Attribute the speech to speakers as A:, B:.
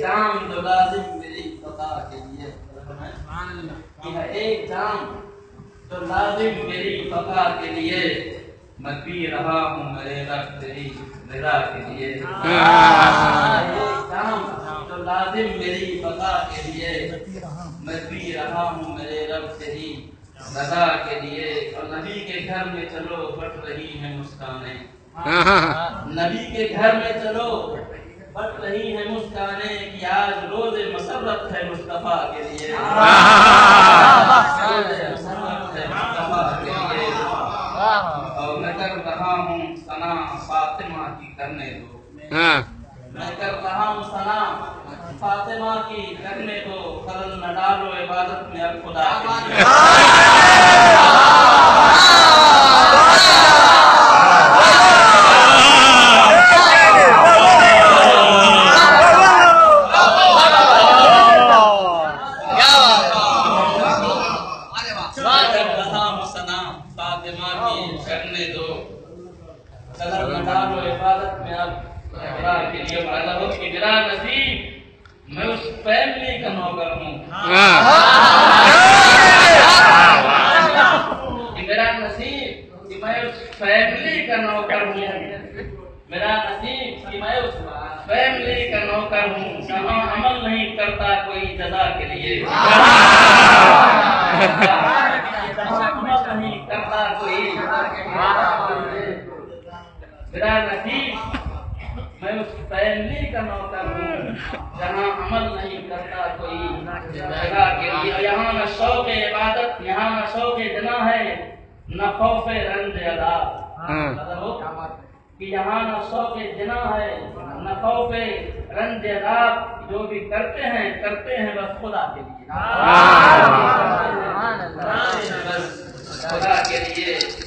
A: جام جو لازم میری بقا کے لیے، یہ ہے ایک جام جو لازم میری بقا کے لیے، میں پی رہا ہوں میرے رب تیری رضا کے لیے، ایک جام جو لازم میری بقا کے لیے، میں پی رہا ہوں میرے رب تیری رضا کے لیے۔ اور نبی کے گھر میں چلو بٹ رہی ہیں مسکانیں، نبی کے گھر میں چلو بٹ رہی ہیں مسکانیں، کہ آج روز مسرت ہے مصطفیٰ کے لیے، روز مسرت ہے مصطفیٰ کے لیے۔ اور میں کر رہا ہوں ثنا فاطمہ کی کرنے دو، میں کر رہا ہوں ثنا فاطمہ کی کرنے دو، خلل نہ ڈالو عبادت میں اب خدا کے لیے۔ کرنے دو خلل نہ ڈالو عبادت میں اب خدا کے لیے۔ معلوم ہو کہ میرا نصیب میں اس فیملی کا نوکر ہوں، کہ میرا نصیب کہ میں اس فیملی کا نوکر ہوں، میرا نصیب کہ میں اس فیملی کا نوکر ہوں، جہاں عمل نہیں کرتا کوئی جزا کے لیے، نہیں کرتا کوئی، میرا نصیب میں اس فیملی کا نوکر ہوں، جہاں عمل نہیں کرتا کوئی جگہ کے لیے۔ یہاں نہ شوق عبادت، یہاں نہ شوق جنا ہے، نہ خوف رنج عذاب، کہ یہاں نہ شوق جنا ہے نہ خوف رنج عذاب، جو بھی کرتے ہیں بس خدا کے لیے، خدا کے لیے۔